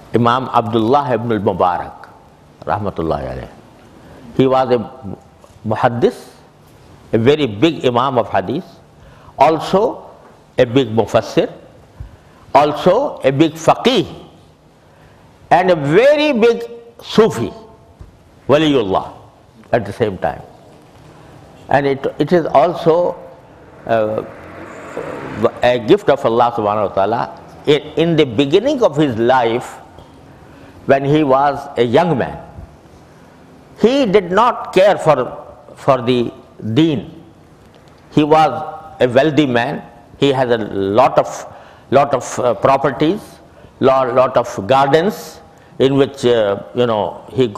Imam Abdullah ibn Mubarak rahmatullahi alayhi. He was a muhaddis, a very big imam of hadith, also a big mufassir, also a big faqih, and a very big Sufi, waliullah at the same time. And it is also a gift of Allah subhanahu wa ta'ala. In the beginning of his life, when he was a young man, he did not care for the deen. He was a wealthy man. He had a lot of properties, lot of gardens in which he used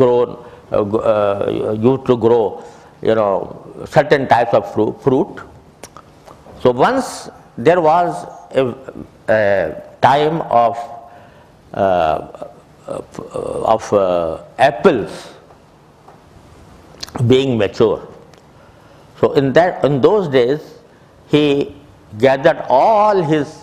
to grow certain types of fruit. So once there was a time of apples being mature. So in those days, he gathered all his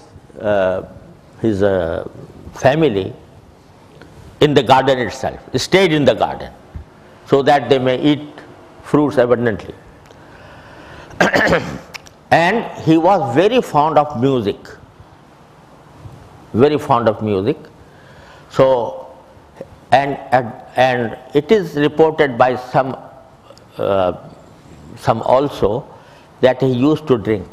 family in the garden itself. He stayed in the garden so that they may eat fruits abundantly. And he was very fond of music. Very fond of music. So, and it is reported by some also that he used to drink.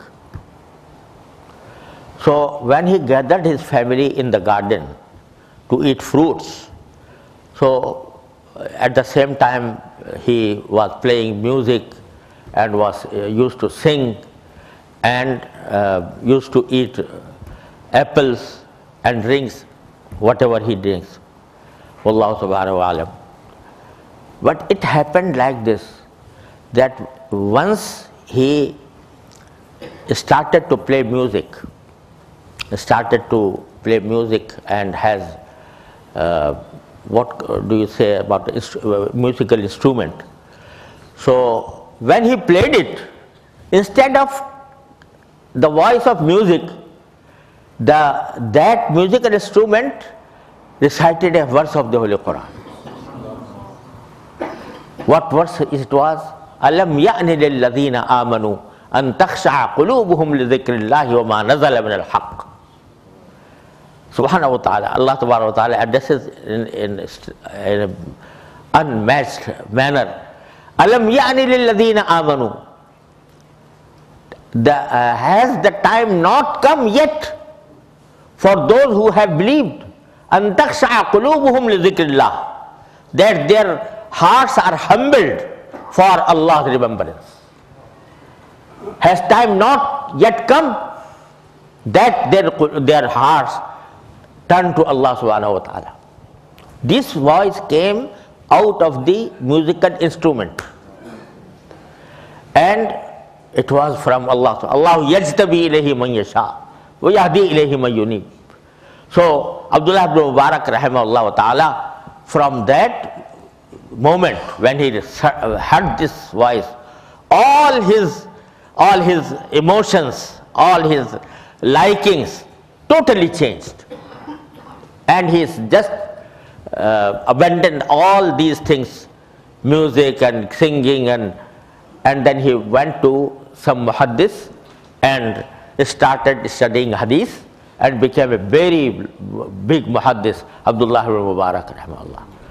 So when he gathered his family in the garden to eat fruits, so at the same time he was playing music and was used to sing and used to eat apples and drinks, whatever he drinks. Wallahu subhanahu wa alam. But it happened like this, that once he started to play music and has what do you say about musical instrument. So when he played it, instead of the voice of music, that musical instrument recited a verse of the Holy Quran. What verse it was? Alam ya'ni lil ladhina amanu an takhsha'a qulubuhum li dhikrillahi wa ma nazala min al-haqq. Subhanahu wa ta'ala, Allah subhanahu wa ta'ala addresses in an unmatched manner. Alam ya'ni lil ladhina amanu. Has the time not come yet for those who have believed? An takhsha'a qulubuhum li dhikrillah. That their hearts are humbled for Allah's remembrance. Has time not yet come that their hearts turn to Allah subhanahu wa ta'ala? This voice came out of the musical instrument, and it was from Allah. Allah yajtabi ilayhi man yasha wa yahdi ilayhi man yunib. So Abdullah ibn Mubarak rahimahullah ta'ala, from that moment when he heard this voice, all his emotions, all his likings totally changed, and he's just abandoned all these things, music and singing, and then he went to some muhaddis and started studying hadith and became a very big muhaddis, Abdullah ibn Mubarak rahimahullah.